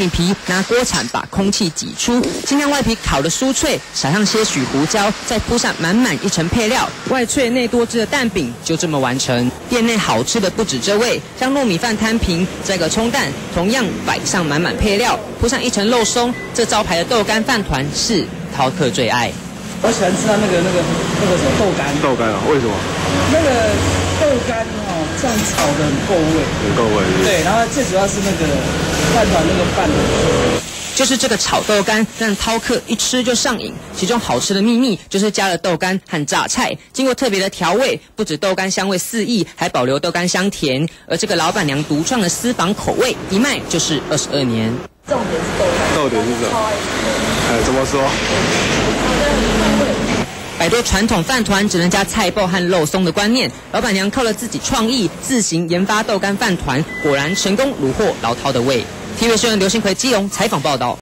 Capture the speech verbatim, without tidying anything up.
米皮拿锅铲把空气挤出，先将外皮烤得酥脆，撒上些许胡椒，再铺上满满一层配料，外脆内多汁的蛋饼就这么完成。店内好吃的不止这味，将糯米饭摊平，再个葱蛋，同样摆上满满配料，铺上一层肉松。这招牌的豆干饭团是饕客最爱。 我喜欢吃它那个那个那个什么豆干。 豆干啊？为什么？ 那个豆干哦，这样炒的很够味。 很够味。 对，然后最主要是那个饭团那个饭。 就是这个炒豆干让饕客一吃就上瘾，其中好吃的秘密就是加了豆干和榨菜，经过特别的调味，不止豆干香味四溢，还保留豆干香甜。而这个老板娘独创的私房口味，一卖就是二十二年。 重点是豆干， 重点是什么？哎，怎么说？ 摆脱传统饭团只能加菜爆和肉松的观念，老板娘靠了自己创意，自行研发豆干饭团，果然成功虏获老饕的胃。T V B 新闻刘新奎基隆采访报道。